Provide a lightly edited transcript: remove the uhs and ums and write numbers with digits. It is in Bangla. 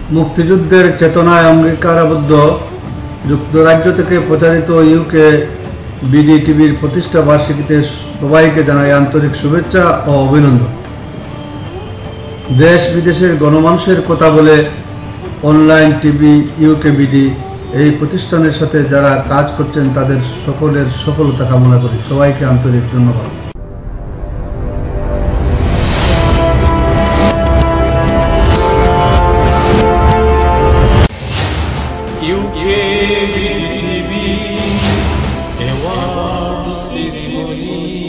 মুক্তিযুদ্ধের চেতনায় অঙ্গীকারাবদ্ধ যুক্তরাজ্য থেকে প্রচারিত ইউকে বিডি টিভির প্রতিষ্ঠা বার্ষিকীতে সবাইকে জানাই আন্তরিক শুভেচ্ছা ও অভিনন্দন। দেশ বিদেশের গণমানুষের কথা বলে অনলাইন টিভি ইউকে বিডি এই প্রতিষ্ঠানের সাথে যারা কাজ করছেন তাদের সকলের সফলতা কামনা করি। সবাইকে আন্তরিক ধন্যবাদ। UK TV, a world ceremony.